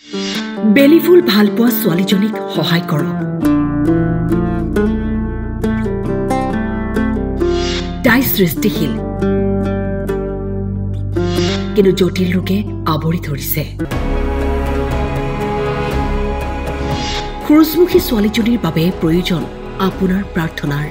বেলিফুল ভাল পোৱা ছোৱালীজনীক সহায় কৰক। তাই সৃষ্টিশীল, কিন্তু জটিল ৰোগে আৱৰি ধৰিছে। সূৰুযমুখী ছোৱালীজনীৰ বাবে প্ৰয়োজন আপোনাৰ প্ৰাৰ্থনাৰ।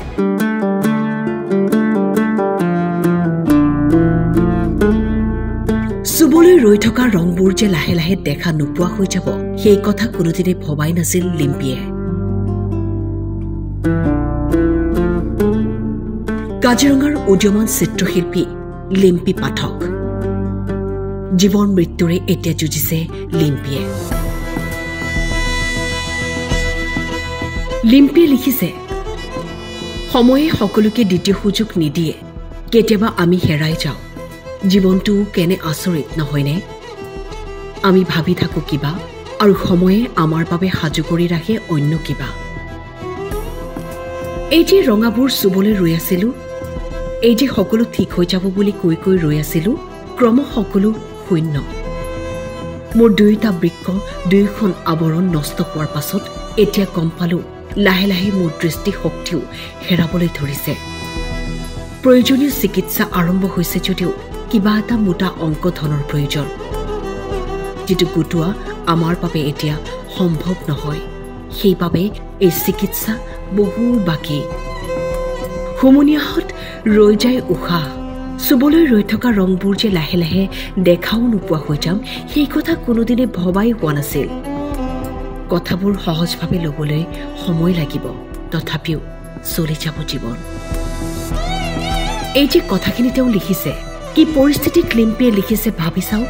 চুবলৈ ৰৈ থকা ৰংবোৰ যে লাহে লাহে দেখা নোপোৱা হৈ যাব, সেই কথা কোনোদিনে ভবাই নাছিল লিম্পীয়ে। কাজিৰঙাৰ উদীয়মান চিত্ৰশিল্পী লিম্পী পাঠক। জীৱন মৃত্যুৰে এতিয়া যুঁজিছে লিম্পীয়ে। লিম্পীয়ে লিখিছে, সময়ে সকলোকে দ্বিতীয় সুযোগ নিদিয়ে। কেতিয়াবা আমি হেৰাই যাওঁ। জীৱনটো কেনে আচৰিত নহয়নে? আমি ভাবি থাকোঁ কিবা, আৰু সময়ে আমাৰ বাবে সাজু কৰি ৰাখে অন্য কিবা। এই যে ৰঙাবোৰ চুবলৈ ৰৈ আছিলোঁ, এই যে সকলো ঠিক হৈ যাব বুলি কৈ কৈ ৰৈ আছিলোঁ, ক্ৰমশ সকলো শূন্য। মোৰ দুয়োটা বৃক্ষ, দুয়োখন আৱৰণ নষ্ট হোৱাৰ পাছত এতিয়া গম পালোঁ, লাহে লাহে মোৰ দৃষ্টিশক্তিও হেৰাবলৈ ধৰিছে। প্ৰয়োজনীয় চিকিৎসা আৰম্ভ হৈছে যদিও কিবা এটা মোটা অংক ধনৰ প্ৰয়োজন, যিটো গোটোৱা আমাৰ বাবে এতিয়া সম্ভৱ নহয়। সেইবাবে এই চিকিৎসা বহু বাকী। হুমুনিয়াহত ৰৈ যায় উশাহ। চুবলৈ ৰৈ থকা ৰংবোৰ যে লাহে লাহে দেখাও নোপোৱা হৈ যাম, সেই কথা কোনোদিনে ভবাই হোৱা নাছিল। কথাবোৰ সহজভাৱে ল'বলৈ সময় লাগিব, তথাপিও চলি যাব জীৱন। এই যে কথাখিনি তেওঁ লিখিছে, কি পৰিস্থিতিত লিম্পীয়ে লিখিছে ভাবি চাওক।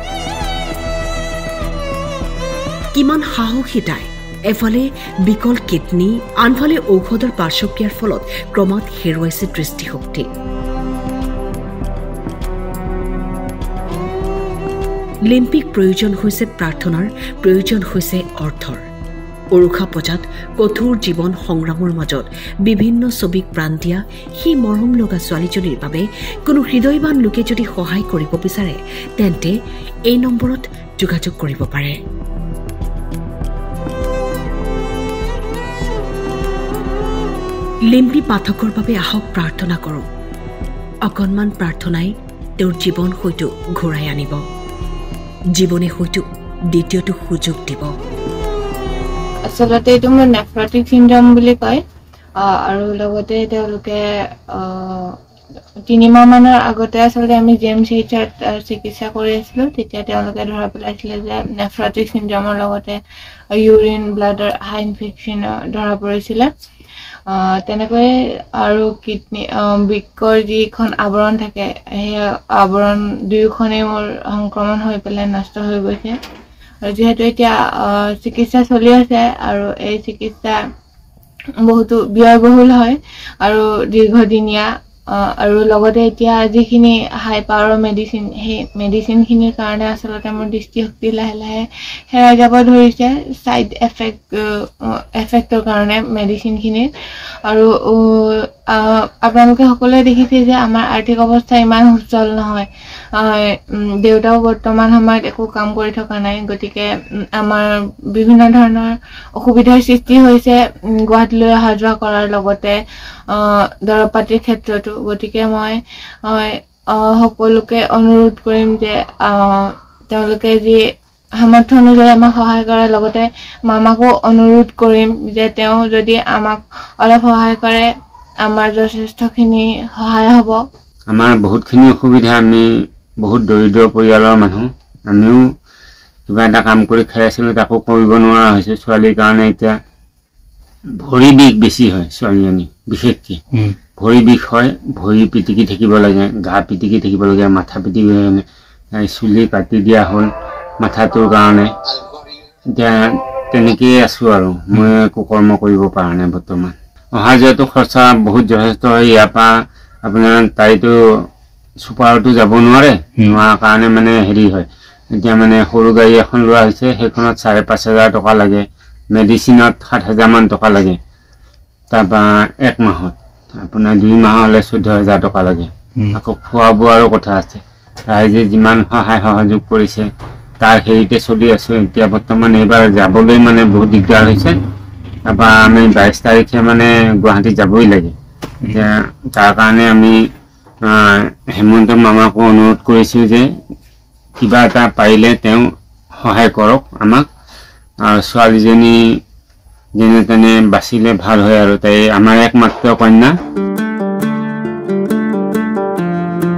কিমান সাহসী তাই। এফালে বিকল কিডনী, আনফালে ঔষধৰ পাৰ্শ্বক্ৰিয়াৰ ফলত ক্ৰমাৎ হেৰুৱাইছে দৃষ্টিশক্তি। লিম্পীক প্ৰয়োজন হৈছে প্ৰাৰ্থনাৰ, প্ৰয়োজন হৈছে অৰ্থৰ। উৰুষা পজাত কঠোৰ জীৱন সংগ্ৰামৰ মাজত বিভিন্ন ছবিক প্ৰাণ দিয়া সেই মৰম লগা ছোৱালীজনীৰ বাবে কোনো হৃদয়বান লোকে যদি সহায় কৰিব বিচাৰে, তেন্তে এই নম্বৰত যোগাযোগ কৰিব পাৰে। লিম্পী পাঠকৰ বাবে আহক প্ৰাৰ্থনা কৰোঁ। অকণমান প্ৰাৰ্থনাই তেওঁৰ জীৱন হয়তো ঘূৰাই আনিব। জীৱনে হয়তো দ্বিতীয়টো সুযোগ দিব। আচলতে এইটো মোৰ নেফ্ৰটিক চিণ্ড্ৰম বুলি কয়, আৰু লগতে তেওঁলোকে 3 মাহ মানৰ আগতে আচলতে আমি GMCHত চিকিৎসা কৰি আছিলোঁ। তেতিয়া তেওঁলোকে ধৰা পেলাইছিলে যে নেফ্ৰটিক চিণ্ড্ৰমৰ লগতে ইউৰিন ব্লাডৰ হাই ইনফেকশ্যন ধৰা পৰিছিলে। তেনেকৈ আৰু কিডনী বৃক্কৰ যিখন আৱৰণ থাকে, সেই আৱৰণ দুয়োখনেই মোৰ সংক্ৰমণ হৈ পেলাই নষ্ট হৈ গৈছে। আৰু যিহেতু এতিয়া চিকিৎসা চলি আছে, আৰু এই চিকিৎসা বহুতো ব্যয়বহুল হয় আৰু দীৰ্ঘদিনীয়া, আৰু লগতে এতিয়া যিখিনি হাই পাৱাৰৰ মেডিচিন, সেই মেডিচিনখিনিৰ কাৰণে আচলতে মোৰ দৃষ্টিশক্তি লাহে লাহে হেৰাই যাব ধৰিছে, ছাইড এফেক্টৰ কাৰণে মেডিচিনখিনিৰ। আৰু আপোনালোকে সকলোৱে দেখিছে যে আমাৰ আৰ্থিক অৱস্থা ইমান সুচল নহয়। দেউতাও বৰ্তমান সময়ত একো কাম কৰি থকা নাই, গতিকে আমাৰ বিভিন্ন ধৰণৰ অসুবিধাৰ সৃষ্টি হৈছে গুৱাহাটীলৈ অহা যোৱা কৰাৰ লগতে দৰৱ পাতিৰ ক্ষেত্ৰতো। গতিকে মই সকলোকে অনুৰোধ কৰিম যে তেওঁলোকে যি সামৰ্থ্য অনুযায়ী আমাক সহায় কৰাৰ লগতে মামাকো অনুৰোধ কৰিম যে তেওঁ যদি আমাক অলপ সহায় কৰে, আমাৰ যথেষ্টখিনি সহায় হ'ব। আমাৰ বহুতখিনি অসুবিধা। আমি বহুত দৰিদ্ৰ পৰিয়ালৰ মানুহ। আমিও কিবা এটা কাম কৰি খাই আছিলোঁ, তাকো কৰিব নোৱাৰা হৈছোঁ। ছোৱালীৰ কাৰণে এতিয়া ভৰি বিষ বেছি হয়। ছোৱালীজনী বিশেষকৈ ভৰি বিষ হয়। ভৰি পিটিকি থাকিব লাগে, গা পিটিকি থাকিব লাগে, মাথা পিটিকি চুলি কাটি দিয়া হ'ল মাথাটোৰ কাৰণে। এতিয়া তেনেকেই আছোঁ আৰু মই একো কৰ্ম কৰিব পৰা নাই বৰ্তমান। অহা যোৱাটো খৰচা বহুত যথেষ্ট হয়। ইয়াৰ পৰা আপোনাৰ তাইতো ছুপাৰতো যাব নোৱাৰে, নোৱাৰাৰ কাৰণে মানে হেৰি হয়, এতিয়া মানে সৰু গাড়ী এখন লোৱা হৈছে, সেইখনত 5,500 টকা লাগে। মেডিচিনত 7,000 মান টকা লাগে। তাৰপৰা 1 মাহত আপোনাৰ 2 মাহ হ'লে 14,000 টকা লাগে। আকৌ খোৱা বোৱাৰো কথা আছে। ৰাইজে যিমান সহায় সহযোগ কৰিছে তাৰ হেৰিতে চলি আছোঁ এতিয়া বৰ্তমান এইবাৰ যাবলৈ মানে বহুত দিগদাৰ হৈছে তাৰপৰা আমি 22 তাৰিখে মানে গুৱাহাটী যাবই লাগে এতিয়া তাৰ কাৰণে আমি হেমন্ত মামাকো অনুৰোধ কৰিছোঁ যে কিবা এটা পাৰিলে তেওঁ সহায় কৰক আমাক আৰু ছোৱালীজনী যেনে তেনে বাচিলে ভাল হয় আৰু তাই আমাৰ একমাত্ৰ কন্যা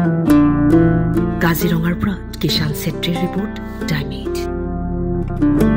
কাজিৰঙাৰ পৰা কিষাণ ছেত্ৰীৰ ৰিপৰ্ট টাইম 8